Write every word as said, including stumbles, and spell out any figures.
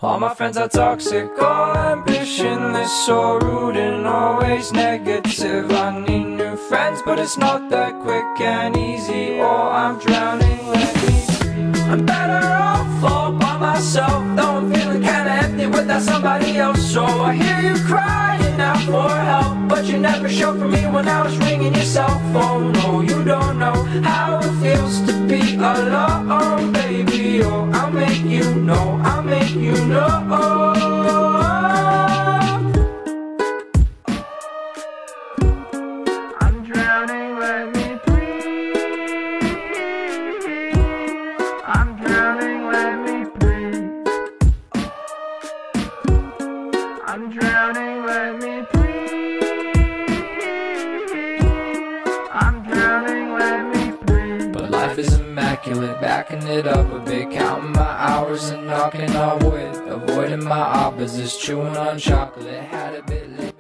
All my friends are toxic, all ambitionless, so rude and always negative. I need new friends, but it's not that quick and easy, or I'm drowning, let me breathe. I'm better off all by myself, though I'm feeling kinda empty without somebody else. So I hear you crying out for help, but you never showed for me when I was ringing your cell phone. No, you don't know how it feels to be alone, baby. Oh, I'll make you know, I'll make you know. I'm drowning, let me breathe. I'm drowning, let me breathe. I'm drowning, let me breathe. I'm drowning, let me breathe. But life is immaculate, backing it up a bit, counting my hours and knocking on wood, avoiding my opposites, chewing on chocolate, had a bit late.